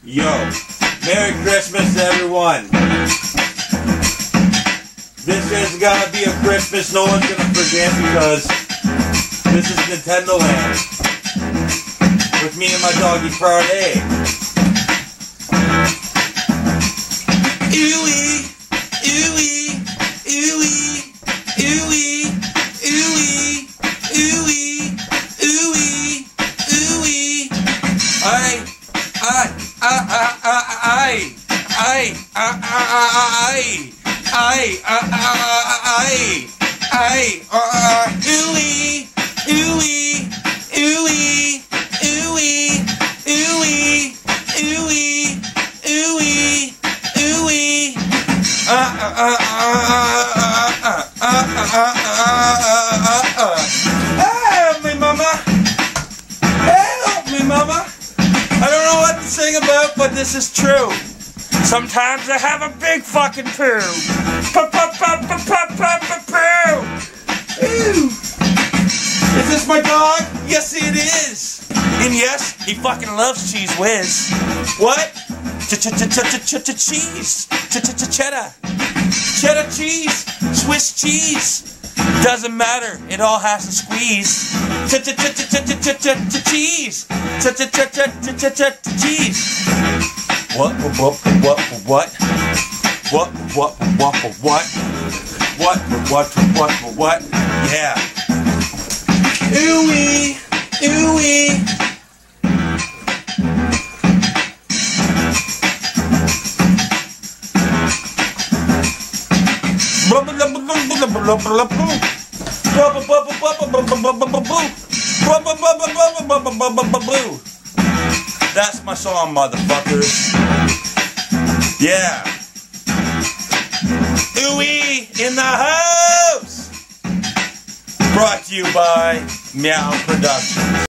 Yo, Merry Christmas everyone. This is gonna be a Christmas no one's gonna forget because this is Nintendo Land. With me and my doggy Friday. Ooey, ooey, ooey, ooey, ooey, ooey, ooey, ooey. Help me, mama. Help me, mama. I don't know what to sing about, but this is true. Sometimes I have a big fucking poo. Poo. Ew. Is this my dog? Yes, it is. And yes, he fucking loves Cheez Whiz. What? Cheese. Cheddar. Cheddar cheese. Swiss cheese. Doesn't matter. It all has to squeeze. Cheese. Cheese. What? Yeah. Ooey, ooey. That's my song, motherfuckers. Yeah. Ooey in the house. Brought to you by Meow Productions.